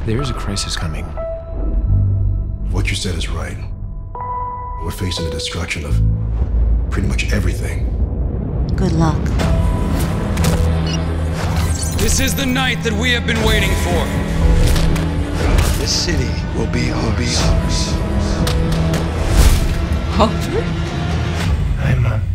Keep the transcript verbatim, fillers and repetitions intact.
There is a crisis coming. What you said is right. We're facing the destruction of pretty much everything. Good luck. This is the night that we have been waiting for. This city will be ours. Arthur? Hi, Mom.